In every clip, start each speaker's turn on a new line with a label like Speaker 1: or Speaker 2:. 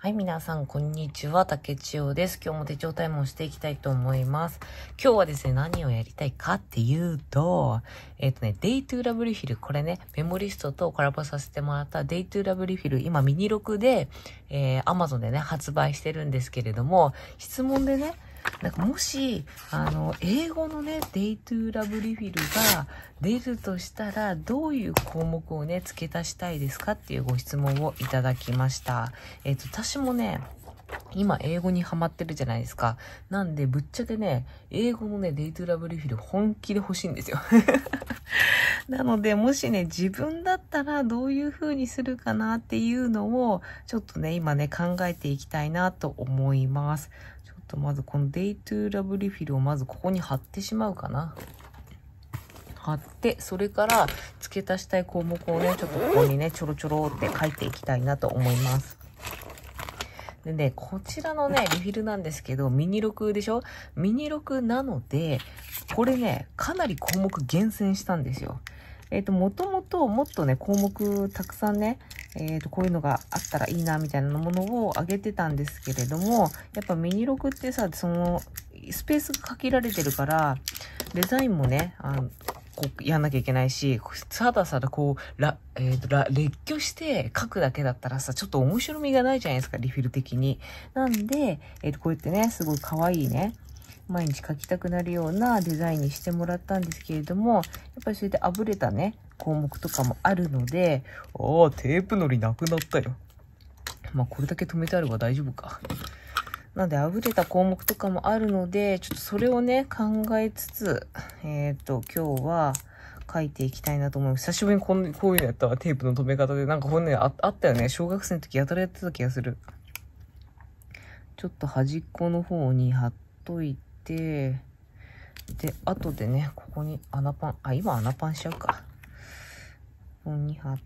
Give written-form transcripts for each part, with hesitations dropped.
Speaker 1: はい、皆さん、こんにちは。竹千代です。今日も手帳タイムをしていきたいと思います。今日はですね、何をやりたいかっていうと、Day to Love Refill。これね、メモリストとコラボさせてもらった Day to Love Refill。今、ミニ録で、Amazon でね、発売してるんですけれども、質問でね、なんかもし、英語のね、Day to Love Refill が出るとしたら、どういう項目をね、付け足したいですかっていうご質問をいただきました。私もね、今英語にハマってるじゃないですか。なんで、ぶっちゃけね、英語のね、Day to Love Refill 本気で欲しいんですよ。なので、もしね、自分だったらどういう風にするかなっていうのを、ちょっとね、今ね、考えていきたいなと思います。ちょっとまずこの Day to Love Refill をまずここに貼ってしまうかな。貼って、それから付け足したい項目をね、ちょっとここにね、ちょろちょろって書いていきたいなと思います。でね、こちらのね、リフィルなんですけど、ミニ録でしょ？ミニ録なので、これね、かなり項目厳選したんですよ。もともともっとね、項目たくさんね、こういうのがあったらいいな、みたいなものを上げてたんですけれども、やっぱミニ録ってさ、その、スペースが限られてるから、デザインもね、こうやんなきゃいけないし、ただこう、列挙して書くだけだったらさ、ちょっと面白みがないじゃないですか、リフィル的に。なんで、こうやってね、すごい可愛いね、毎日書きたくなるようなデザインにしてもらったんですけれども、やっぱりそれであぶれたね、項目とかもあるので、テープのりなくなったよ。まあ、これだけ止めてあれば大丈夫か。なんで、あぶれた項目とかもあるので、ちょっとそれをね、考えつつ、今日は書いていきたいなと思います。久しぶりにこういうのやったわ。テープの止め方で。なんかこれね、あったよね。小学生の時やたらやってた気がする。ちょっと端っこの方に貼っといて、で、後でね、ここに今穴パンしちゃうか。ここに貼って、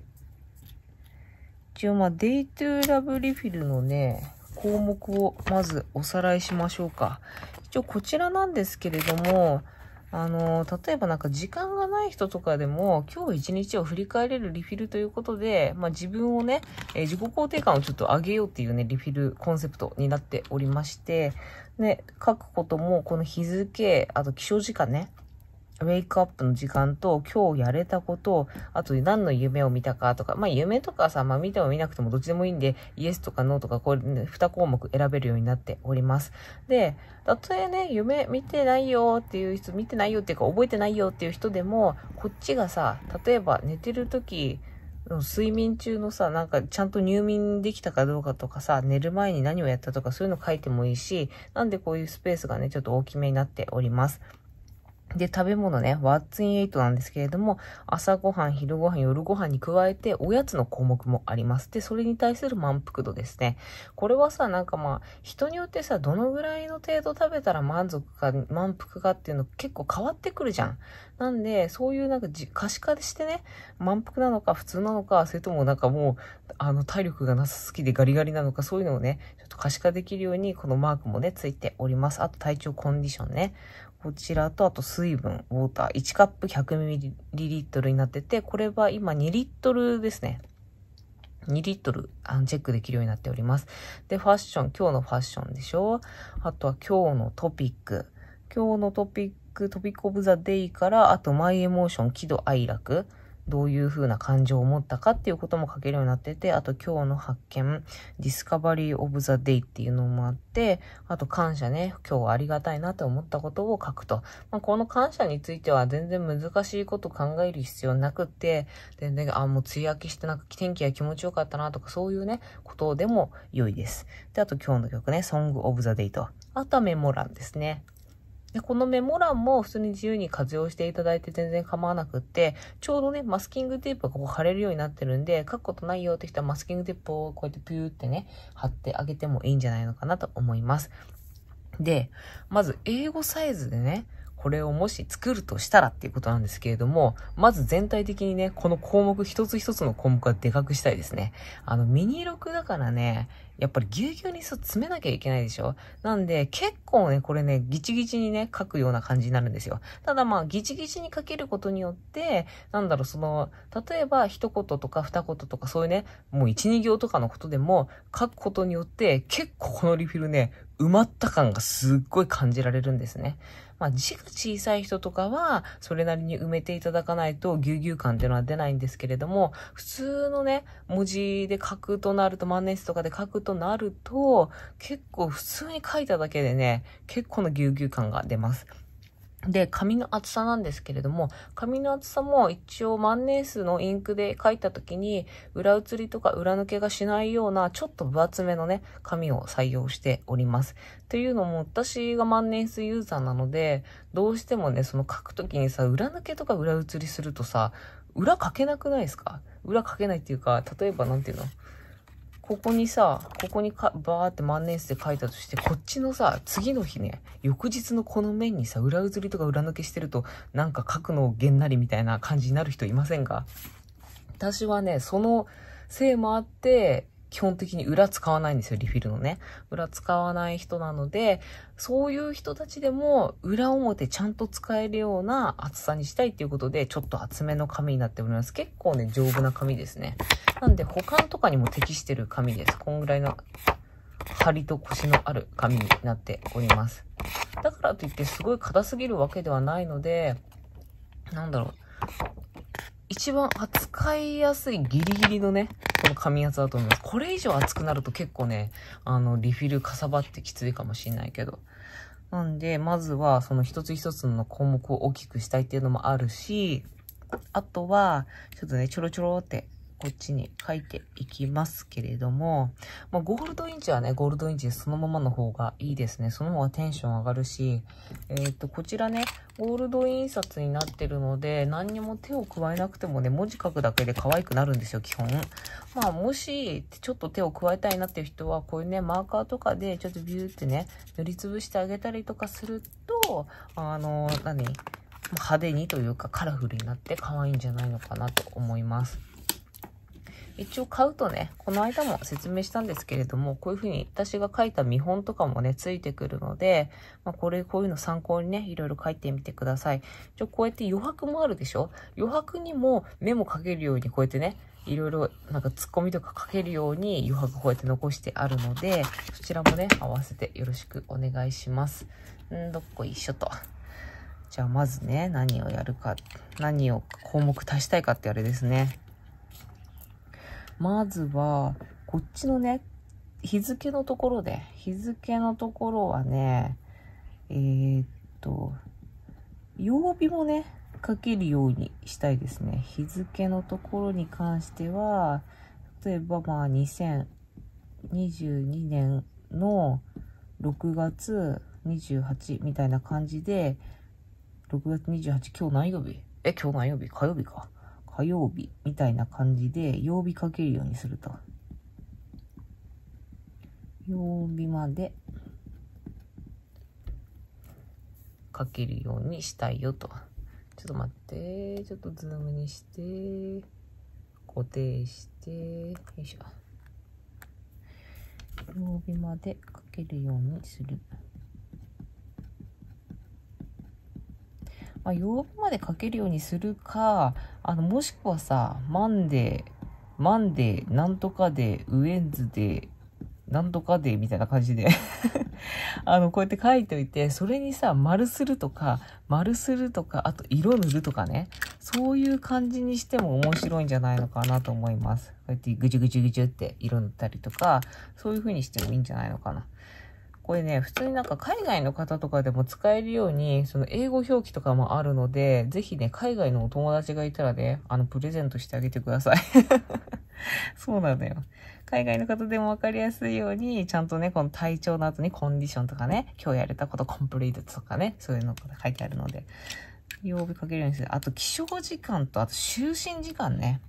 Speaker 1: 一応Day to Love Refillのね、項目をまずおさらいしましょうか。一応こちらなんですけれども、例えばなんか時間がない人とかでも今日一日を振り返れるリフィルということで、自分をね、自己肯定感をちょっと上げようっていうね、リフィルコンセプトになっておりまして、で、書くこともこの日付、あと起床時間ね、ウェイクアップの時間と今日やれたこと、あと何の夢を見たかとか、夢とかさ、見ても見なくてもどっちでもいいんで、イエスとかノーとかこれ、ね、2項目選べるようになっております。で、たとえね、夢見てないよっていう人、見てないよっていうか覚えてないよっていう人でも、こっちがさ、例えば寝てる時、睡眠中のさ、なんかちゃんと入眠できたかどうかとかさ、寝る前に何をやったとかそういうの書いてもいいし、なんでこういうスペースがね、ちょっと大きめになっております。で、食べ物ね、What's in 8なんですけれども、朝ごはん、昼ごはん、夜ごはんに加えて、おやつの項目もあります。で、それに対する満腹度ですね。これはさ、なんか人によってさ、どのぐらいの程度食べたら満腹かっていうの結構変わってくるじゃん。なんで、そういうなんか可視化してね、満腹なのか普通なのか、それともなんかもう、体力がなさすぎてガリガリなのか、そういうのをね、ちょっと可視化できるように、このマークもね、ついております。あと体調コンディションね。こちらと、あと水分、ウォーター、1カップ 100ml になってて、これは今2リットルですね。2リットルチェックできるようになっております。で、ファッション、今日のファッションでしょ。あとは今日のトピック。今日のトピックオブザデイから、あとマイエモーション、喜怒哀楽。どういう風な感情を持ったかっていうことも書けるようになってて、あと今日の発見、ディスカバリーオブザデイっていうのもあって、あと感謝ね、今日はありがたいなと思ったことを書くと。この感謝については全然難しいこと考える必要なくって、全然、もう梅雨明けしてなんか天気が気持ちよかったなとかそういうね、ことでも良いです。で、あと今日の曲ね、Song of the Day と。あとはメモ欄ですね。で、このメモ欄も普通に自由に活用していただいて全然構わなくって、ちょうどね、マスキングテープがここ貼れるようになってるんで、書くことないよって人はマスキングテープをこうやってピューってね、貼ってあげてもいいんじゃないのかなと思います。で、まず英語サイズでね、 これをもし作るとしたらっていうことなんですけれども、まず全体的にね、この項目一つ一つの項目はでかくしたいですね。ミニ録だからね、やっぱりぎゅうぎゅうに詰めなきゃいけないでしょ。なんで、結構ね、これね、ギチギチにね、書くような感じになるんですよ。ただまあ、ギチギチに書けることによって、例えば一言とか二言とかそういうね、もう一二行とかのことでも書くことによって、結構このリフィルね、埋まった感がすっごい感じられるんですね。まあ、字が小さい人とかは、それなりに埋めていただかないと、ぎゅうぎゅう感っていうのは出ないんですけれども、普通のね、文字で書くとなると、万年筆とかで書くとなると、結構普通に書いただけでね、結構のぎゅうぎゅう感が出ます。で、紙の厚さなんですけれども、紙の厚さも一応万年筆のインクで書いた時に、裏写りとか裏抜けがしないような、ちょっと分厚めのね、紙を採用しております。というのも、私が万年筆ユーザーなので、どうしてもね、その書く時にさ、裏抜けとか裏写りするとさ、裏書けなくないですか？裏書けないっていうか、例えばなんていうの？ここにバーって万年筆で書いたとして、こっちのさ、次の日ね、翌日のこの面にさ、裏写りとか裏抜けしてると、なんか書くのげんなりみたいな感じになる人いませんか？私はね、そのせいもあって、基本的に裏使わないんですよ、リフィルのね。裏使わない人なので、そういう人たちでも裏表ちゃんと使えるような厚さにしたいっていうことで、ちょっと厚めの紙になっております。結構ね、丈夫な紙ですね。なんで保管とかにも適してる紙です。こんぐらいの張りとコシのある紙になっております。だからといってすごい硬すぎるわけではないので、一番扱いやすいギリギリのね、この紙厚だと思います。これ以上厚くなると結構ね、リフィルかさばってきついかもしれないけど。なんで、まずはその一つ一つの項目を大きくしたいっていうのもあるし、あとは、ちょっとね、ちょろちょろってこっちに書いていきますけれども、まあ、ゴールドインチはね、ゴールドインチでそのままの方がいいですね。その方がテンション上がるし、こちらね、ゴールド印刷になってるので、何にも手を加えなくてもね、文字書くだけで可愛くなるんですよ、基本。まあ、もし、ちょっと手を加えたいなっていう人は、こういうね、マーカーとかで、ちょっとビューってね、塗りつぶしてあげたりとかすると、派手にというかカラフルになって可愛いんじゃないのかなと思います。一応買うとね、この間も説明したんですけれども、こういう風に私が書いた見本とかもね、ついてくるので、まあ、こういうの参考にね、いろいろ書いてみてください。こうやって余白もあるでしょ？余白にもメモ書けるように、こうやってね、いろいろなんかツッコミとか書けるように余白こうやって残してあるので、そちらもね、合わせてよろしくお願いします。どっこいしょと。じゃあまずね、何をやるか、何を項目足したいかってあれですね。まずは、こっちのね、日付のところはね、曜日もね、書けるようにしたいですね。日付のところに関しては、例えばまあ2022年の6月28みたいな感じで、6月28、今日何曜日？今日何曜日？火曜日か。火曜日みたいな感じで、曜日書けるようにすると。曜日まで書けるようにしたいよと。ちょっと待って。ちょっとズームにして、固定して、よいしょ。曜日まで書けるようにする。まあ、曜日まで書けるようにするか、もしくはさ、マンデー、なんとかで、ウェンズで、なんとかで、みたいな感じでこうやって書いておいて、それにさ、丸するとか、あと色塗るとかね、そういう感じにしても面白いんじゃないのかなと思います。こうやってぐちゅぐちゅぐちゅって色塗ったりとか、そういう風にしてもいいんじゃないのかな。これね、普通になんか海外の方とかでも使えるように、その英語表記とかもあるので、ぜひね、海外のお友達がいたらね、プレゼントしてあげてください。そうなんだよ。海外の方でもわかりやすいように、ちゃんとね、この体調の後にコンディションとかね、今日やれたことコンプリートとかね、そういうのが書いてあるので、曜日書けるようにする。あと、起床時間と、あと、就寝時間ね。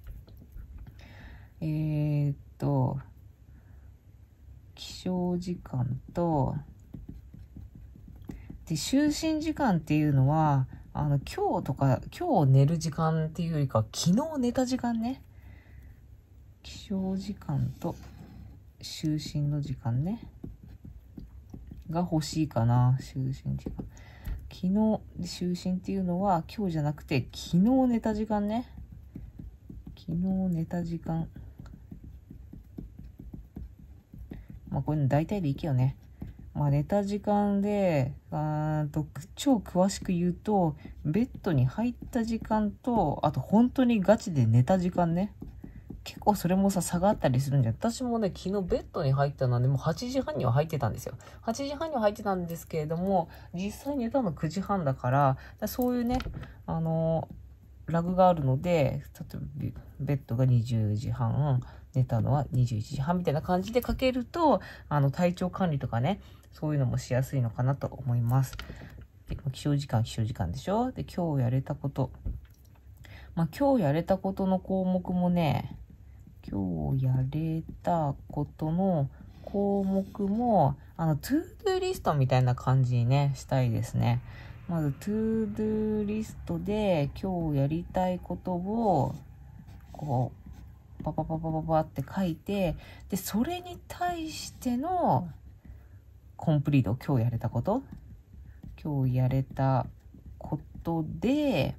Speaker 1: 起床時間と、 で、就寝時間っていうのは、今日寝る時間っていうよりかは、昨日寝た時間ね。起床時間と就寝の時間ね。が欲しいかな、就寝時間。昨日、就寝っていうのは、今日じゃなくて、昨日寝た時間ね。昨日寝た時間。まあ、こういうの大体でいいけどね。まあ、寝た時間で、超詳しく言うと、ベッドに入った時間と、あと本当にガチで寝た時間ね。結構それもさ、差があったりするんじゃん。私もね、昨日ベッドに入ったのはね、もう8時半には入ってたんですよ。8時半には入ってたんですけれども、実際寝たの9時半だから、そういうね、ラグがあるので、例えばベッドが20時半、寝たのは21時半みたいな感じでかけると、体調管理とかね、そういうのもしやすいのかなと思います。で、起床時間でしょ。で、今日やれたこと。まあ、今日やれたことの項目もね、今日やれたことの項目も、トゥードゥーリストみたいな感じにね、したいですね。まず、トゥードゥーリストで今日やりたいことを、こう、パパパパパパって書いて、で、それに対してのコンプリート、今日やれたこと。今日やれたことで、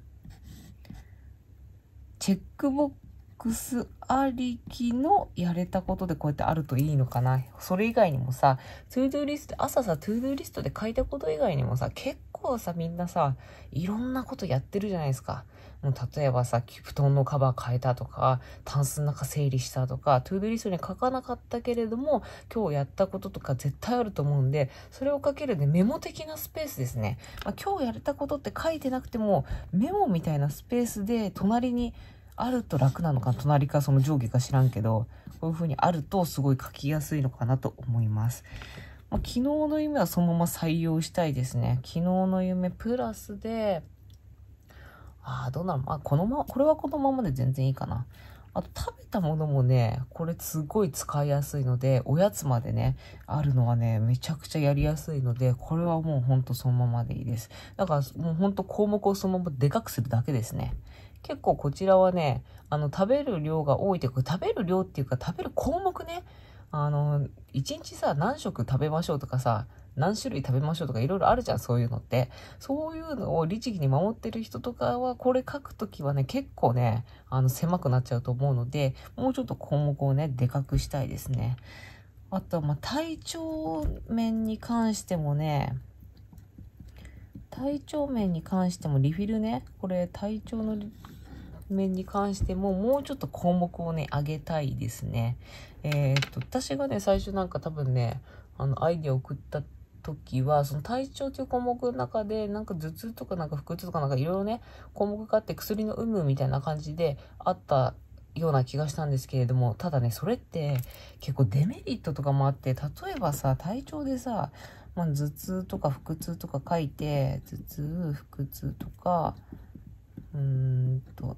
Speaker 1: チェックボックスありきのやれたことでこうやってあるといいのかな。それ以外にもさ、トゥードゥーリスト、朝さ、トゥードゥーリストで書いたこと以外にもさ、結構さ、みんなさ、いろんなことやってるじゃないですか。もう例えばさ、布団のカバー変えたとか、タンスの中整理したとか、トゥードゥーリストに書かなかったけれども、今日やったこととか絶対あると思うんで、それを書けるね、メモ的なスペースですね。まあ、今日やれたことって書いてなくても、メモみたいなスペースで隣にあると楽なのか、隣かその上下か知らんけど、こういう風にあるとすごい書きやすいのかなと思います。まあ、昨日の夢はそのまま採用したいですね。昨日の夢プラスで、どうなの？これはこのままで全然いいかな。あと食べたものもね、これすごい使いやすいので、おやつまでね、あるのはね、めちゃくちゃやりやすいので、これはもうほんとそのままでいいです。だからもうほんと項目をそのままでかくするだけですね。結構こちらはね、食べる量が多いというか、食べる量っていうか食べる項目ね、一日さ、何食食べましょうとかさ、何種類食べましょうとかいろいろあるじゃん、そういうのって。そういうのを律儀に守ってる人とかは、これ書くときはね、結構ね、狭くなっちゃうと思うので、もうちょっと項目をね、でかくしたいですね。あとは、体調面に関してもね、リフィルね、これ体調の面に関してももうちょっと項目をね、上げたいですね。私がね、最初なんか多分ね、アイディアを送った時は、その体調という項目の中で、なんか頭痛とかなんか腹痛とかなんかいろいろね、項目があって薬の有無みたいな感じであったような気がしたんですけれども、ただね、それって結構デメリットとかもあって、例えばさ、体調でさ、頭痛とか腹痛とか書いて、頭痛、腹痛とか、腹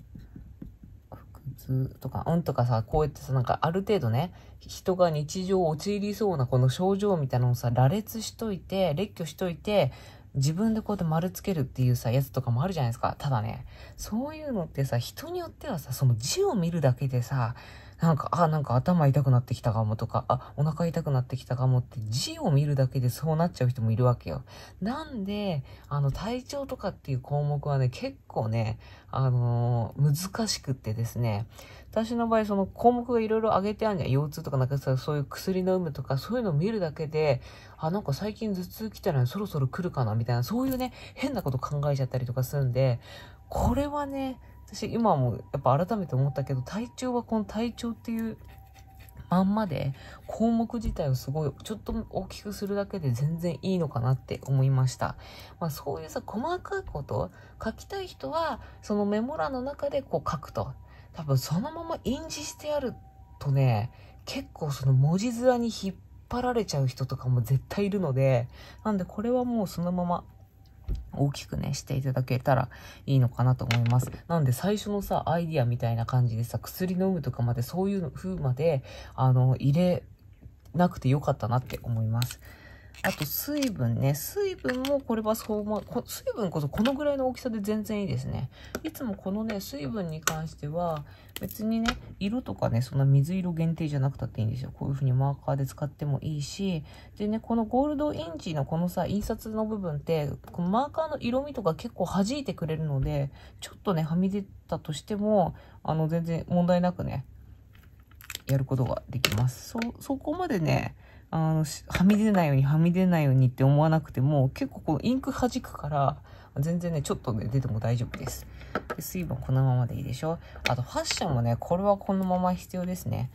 Speaker 1: 痛とか、とかさ、こうやってさ、なんかある程度ね、人が日常を陥りそうなこの症状みたいなのをさ、列挙しといて、自分でこうやって丸つけるっていうさ、やつとかもあるじゃないですか。ただね、そういうのってさ、人によってはさ、その字を見るだけでさ、なんか頭痛くなってきたかもとか、お腹痛くなってきたかもって字を見るだけでそうなっちゃう人もいるわけよ。なんで、体調とかっていう項目はね、結構ね、難しくってですね、私の場合その項目がいろいろ挙げてあるじゃん。腰痛とかなんかさ、そういう薬の有無とかそういうのを見るだけで、なんか最近頭痛来たらそろそろ来るかなみたいな、そういうね、変なこと考えちゃったりとかするんで、これはね、私今もやっぱ改めて思ったけど、体調はこの体調っていうまんまで項目自体をすごいちょっと大きくするだけで全然いいのかなって思いました。そういうさ、細かいこと書きたい人はそのメモ欄の中でこう書くと、多分そのまま印字してあるとね、結構その文字面に引っ張られちゃう人とかも絶対いるので、なんでこれはもうそのまま大きくね、していただけたらいいのかなと思います。なんで最初のさ、アイディアみたいな感じでさ、薬の有無とかまでそういう風まで、入れなくてよかったなって思います。 あと水分ね。水分もこれは水分こそこのぐらいの大きさで全然いいですね。いつもこのね、水分に関しては別にね、色とかね、そんな水色限定じゃなくたっていいんですよ。こういう風にマーカーで使ってもいいし、でね、このゴールドインチのこのさ、印刷の部分って、このマーカーの色味とか結構弾いてくれるので、ちょっとね、はみ出たとしても、全然問題なくね、やることができます。そこまでね、はみ出ないようにはみ出ないようにって思わなくても、結構こうインク弾くから、全然ね、ちょっとね、出ても大丈夫です。で、水分このままでいいでしょ。あとファッションもね、これはこのまま必要ですね。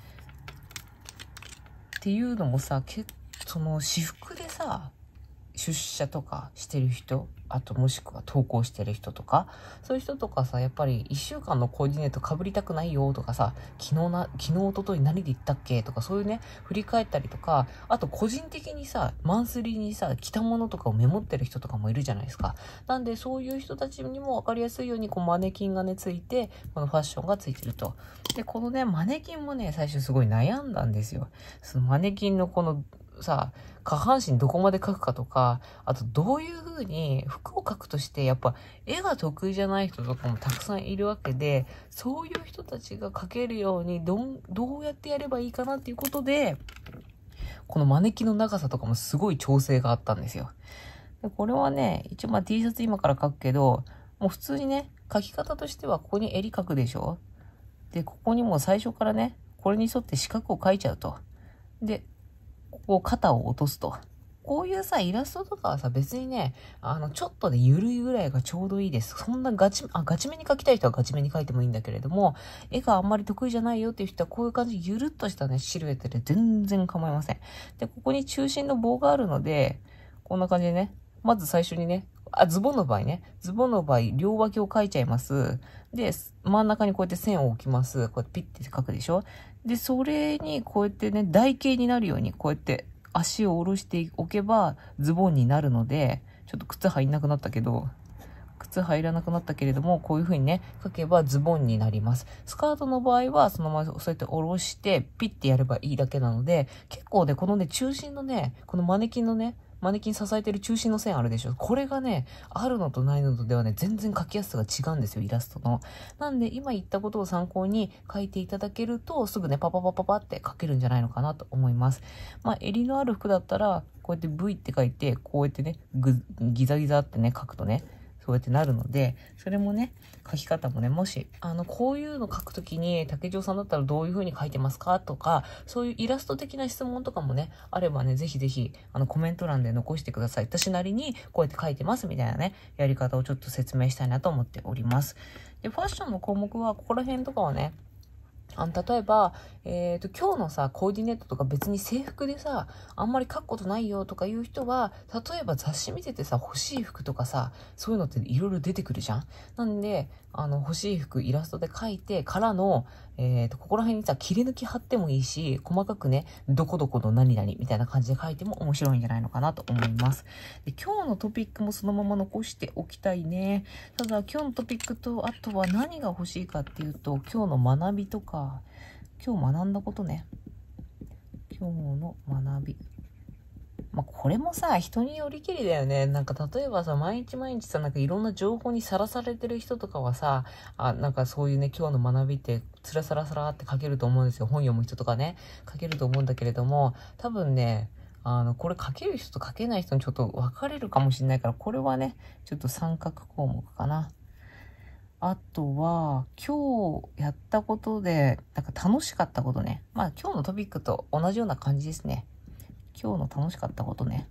Speaker 1: っていうのもさ、私服でさ、出社とかしてる人、あともしくは登校してる人とか、そういう人とかさ、やっぱり1週間のコーディネート被りたくないよとかさ、昨日一昨日何で行ったっけとか、そういうね、振り返ったりとか、あと個人的にさ、マンスリーにさ、着たものとかをメモってる人とかもいるじゃないですか。なんでそういう人たちにも分かりやすいように、こうマネキンがね、ついて、このファッションがついてると。で、このね、マネキンもね、最初すごい悩んだんですよ。そのマネキンのこのさ、下半身どこまで描くかとか、あとどういう風に服を描くとしてやっぱ絵が得意じゃない人とかもたくさんいるわけで、そういう人たちが描けるようにどうやってやればいいかなっていうことで、このマネキンの長さとかもすごい調整があったんですよ。でこれはね、一応T シャツ今から描くけど、もう普通にね、描き方としてはここに襟描くでしょ。で、ここにもう最初からね、これに沿って四角を描いちゃうと。で、こう肩を落とすと。こういうさ、イラストとかはさ、別にね、ちょっとで緩いぐらいがちょうどいいです。そんなガチめに描きたい人はガチめに描いてもいいんだけれども、絵があんまり得意じゃないよっていう人はこういう感じ、ゆるっとしたね、シルエットで全然構いません。で、ここに中心の棒があるので、こんな感じでね、まず最初にね、ズボンの場合、両脇を描いちゃいます。で、真ん中にこうやって線を置きます。こうやってピッて描くでしょ。で、それにこうやってね、台形になるように、こうやって足を下ろしておけばズボンになるので、ちょっと靴入んなくなったけど、靴入らなくなったけれども、こういう風にね、描けばズボンになります。スカートの場合は、そのままそうやって下ろして、ピッてやればいいだけなので、結構ね、このね、中心のね、このマネキン支えてる中心の線あるでしょ。これがね、あるのとないのとではね、全然描きやすさが違うんですよ、イラストの。なんで、今言ったことを参考に描いていただけると、すぐね、パパパパパって描けるんじゃないのかなと思います。襟のある服だったら、こうやって V って書いて、こうやってね、ギザギザってね、書くとね、そうやってなるので、それもね、書き方もね、もし、こういうの書くときに、竹城さんだったらどういう風に書いてますかとか、そういうイラスト的な質問とかもね、あればね、ぜひぜひ、コメント欄で残してください。私なりに、こうやって書いてますみたいなね、やり方をちょっと説明したいなと思っております。で、ファッションの項目は、ここら辺とかはね、例えば、今日のさ、コーディネートとか別に制服でさ、あんまり書くことないよとかいう人は、例えば雑誌見ててさ、欲しい服とかさ、そういうのっていろいろ出てくるじゃん。なんで、欲しい服イラストで描いてからの、ここら辺にさ、切り抜き貼ってもいいし、細かくね、どこどこの何々みたいな感じで書いても面白いんじゃないのかなと思います。で、今日のトピックもそのまま残しておきたいね。ただ、今日のトピックと、あとは何が欲しいかっていうと、今日の学びとか、今日学んだことね。今日の学び。これもさ、人によりきりだよね。なんか例えばさ、毎日毎日さ、なんかいろんな情報にさらされてる人とかはさ、なんかそういうね、今日の学びって、つらさらさらって書けると思うんですよ。本読む人とかね、書けると思うんだけれども、多分ね、これ書ける人と書けない人にちょっと分かれるかもしれないから、これはね、ちょっと三角項目かな。あとは、今日やったことで、なんか楽しかったことね。今日のトピックと同じような感じですね。今日の楽しかったことね。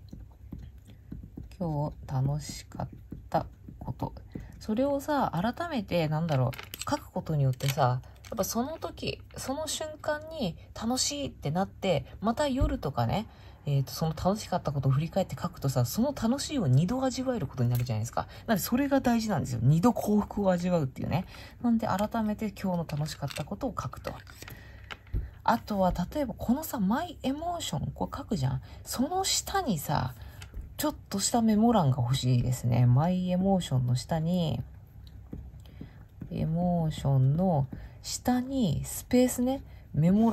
Speaker 1: 今日楽しかったこと。それをさ、改めて、書くことによってさ、やっぱその時、その瞬間に楽しいってなって、また夜とかね、その楽しかったことを振り返って書くとさ、その楽しいを2度味わえることになるじゃないですか。なんでそれが大事なんですよ。2度幸福を味わうっていうね。なんで改めて今日の楽しかったことを書くと。あとは、例えばこのさ、マイエモーション、これ書くじゃん。その下にさ、ちょっとしたメモ欄が欲しいですね。マイエモーションの下に、エモーションの下にスペースね、メモ欄、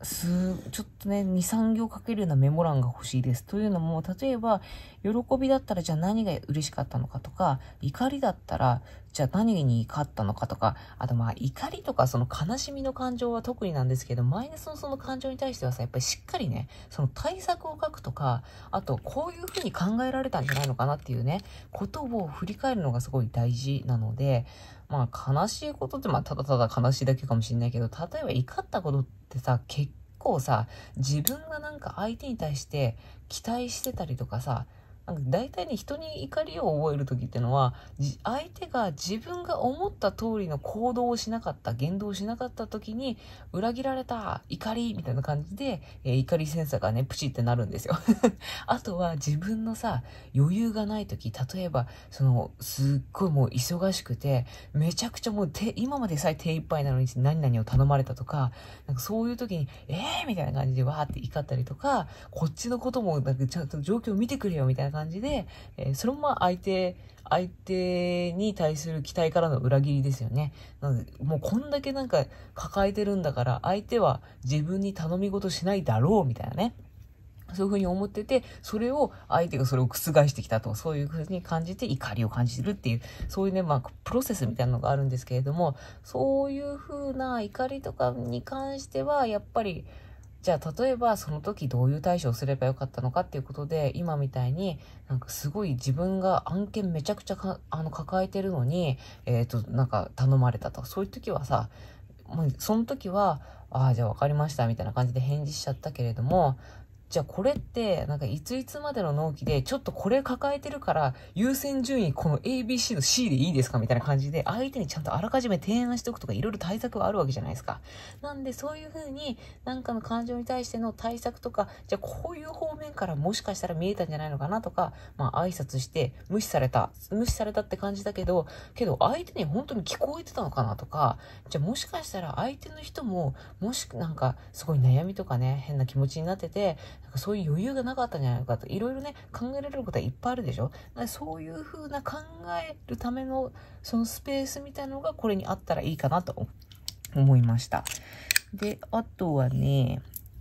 Speaker 1: ちょっとね、2、3行書けるようなメモ欄が欲しいです。というのも、例えば、喜びだったらじゃあ何が嬉しかったのかとか、怒りだったら、じゃあ何に怒ったのかとか、あと怒りとかその悲しみの感情は特になんですけど、マイナスのその感情に対してはさ、やっぱりしっかりね、その対策を書くとか、あとこういうふうに考えられたんじゃないのかなっていうね、ことを振り返るのがすごい大事なので、悲しいことってただただ悲しいだけかもしれないけど、例えば怒ったことってさ、結構さ、自分がなんか相手に対して期待してたりとかさ、なんか大体ね、人に怒りを覚える時ってのは、相手が自分が思った通りの行動をしなかった、言動をしなかった時に、裏切られた、怒りみたいな感じで、怒りセンサーがね、プチってなるんですよ。あとは自分のさ、余裕がない時、例えば、すっごいもう忙しくて、めちゃくちゃもう今までさえ手一杯なのに何々を頼まれたとか、なんかそういう時に、みたいな感じでわーって怒ったりとか、こっちのこともなんかちゃんと状況を見てくれよみたいな感じで、それも相手に対する期待からの裏切りですよね。なので、もうこんだけなんか抱えてるんだから、相手は自分に頼み事しないだろうみたいなね。そういうふうに思ってて、相手がそれを覆してきたと、そういうふうに感じて怒りを感じるっていう、そういうね、プロセスみたいなのがあるんですけれども、そういうふうな怒りとかに関しては、やっぱり、じゃあ例えばその時どういう対処をすればよかったのかっていうことで、今みたいになんかすごい自分が案件めちゃくちゃ抱えてるのに、なんか頼まれたと。そういう時はさ、もうその時は、じゃあ分かりましたみたいな感じで返事しちゃったけれども、じゃあこれってなんかいついつまでの納期でちょっとこれ抱えてるから優先順位この ABC の C でいいですかみたいな感じで相手にちゃんとあらかじめ提案しておくとかいろいろ対策はあるわけじゃないですか。なんでそういう風になんかの感情に対しての対策とか、じゃあこういう方面からもしかしたら見えたんじゃないのかなとか、挨拶して無視されたって感じだけど相手に本当に聞こえてたのかなとか、じゃあもしかしたら相手の人もなんかすごい悩みとかね変な気持ちになってて、なんかそういう余裕がなかったんじゃないのかと、いろいろね考えられることはいっぱいあるでしょ。そういう風な考えるためのそのスペースみたいなのがこれにあったらいいかなと思いました。で、あとね、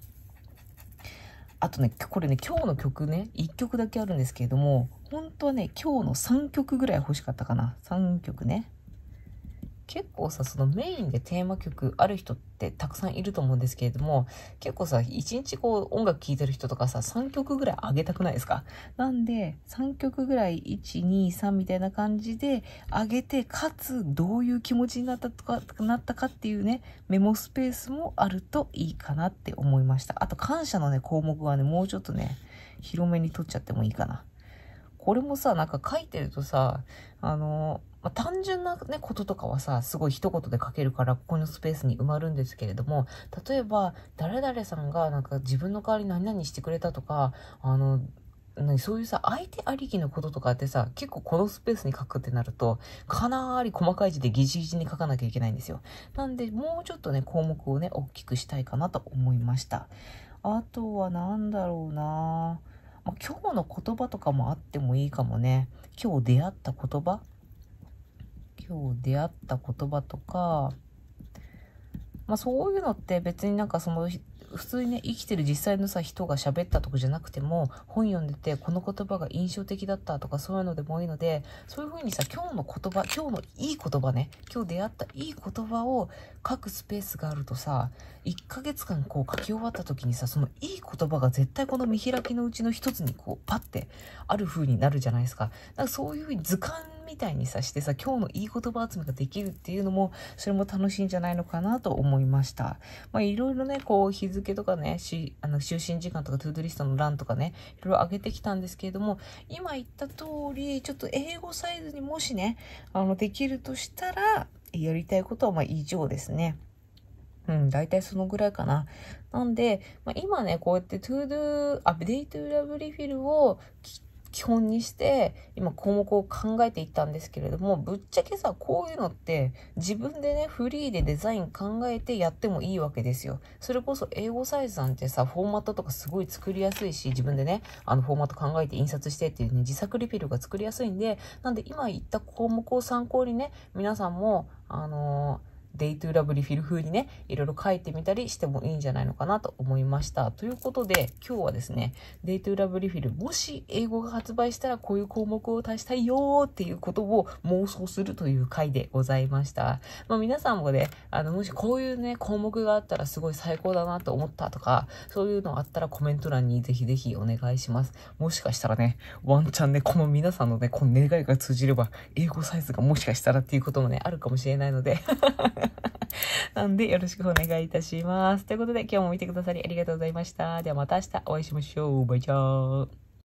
Speaker 1: これね、今日の曲ね、1曲だけあるんですけれども、本当はね、今日の3曲ぐらい欲しかったかな。3曲ね。結構さ、そのメインでテーマ曲ある人ってたくさんいると思うんですけれども、結構さ、1日音楽聴いてる人とかさ、3曲ぐらいあげたくないですか？なんで、3曲ぐらい、1、2、3みたいな感じであげて、かつ、どういう気持ちになったかっていうね、メモスペースもあるといいかなって思いました。あと、感謝のね、項目はね、もうちょっとね、広めに取っちゃってもいいかな。これもさ、なんか書いてるとさ、単純なね、こととかはさ、すごい一言で書けるから、ここのスペースに埋まるんですけれども、例えば、誰々さんがなんか自分の代わりに何々してくれたとか、そういうさ、相手ありきのこととかってさ、結構このスペースに書くってなると、かなり細かい字でギチギチに書かなきゃいけないんですよ。なんで、もうちょっとね、項目をね、大きくしたいかなと思いました。あとはなんだろうなぁ。今日の言葉とかもあってもいいかもね。今日出会った言葉とか、そういうのって別になんか普通にね、生きてる実際のさ、人が喋ったとかじゃなくても、本読んでて、この言葉が印象的だったとか、そういうのでもいいので、そういう風にさ、今日のいい言葉ね、今日出会ったいい言葉を書くスペースがあるとさ、1ヶ月間書き終わった時にさ、そのいい言葉が絶対この見開きのうちの一つにパッてある風になるじゃないですか。だからそういう風に図鑑みたいにさしてさ、今日のいい言葉集めができるっていうのも、それも楽しいんじゃないのかなと思いました。いろいろね、日付とかね、就寝時間とかトゥードゥリストの欄とかね、いろいろ上げてきたんですけれども、今言った通り、ちょっと英語サイズにもしね、できるとしたら、やりたいことは以上ですね。大体そのぐらいかな。なんで、今ね、こうやってUpdate to Love Refill を基本にして今項目を考えていったんですけれども、ぶっちゃけさ、こういうのって自分でねフリーでデザイン考えてやってもいいわけですよ。それこそ英語サイズなんてさ、フォーマットとかすごい作りやすいし、自分でねフォーマット考えて印刷してっていうね、自作リフィルが作りやすいんで、なんで今言った項目を参考にね、皆さんもデイトゥーラブリフィル風にね、いろいろ書いてみたりしてもいいんじゃないのかなと思いました。ということで、今日はですね、デイトゥーラブリフィル、もし英語が発売したらこういう項目を足したいよーっていうことを妄想するという回でございました。皆さんもね、もしこういうね、項目があったらすごい最高だなと思ったとか、そういうのあったらコメント欄にぜひぜひお願いします。もしかしたらね、ワンチャンね、この皆さんのね、この願いが通じれば、英語サイズがもしかしたらっていうこともね、あるかもしれないので、なんでよろしくお願いいたします。ということで今日も見てくださりありがとうございました。ではまた明日お会いしましょう。バイチャー。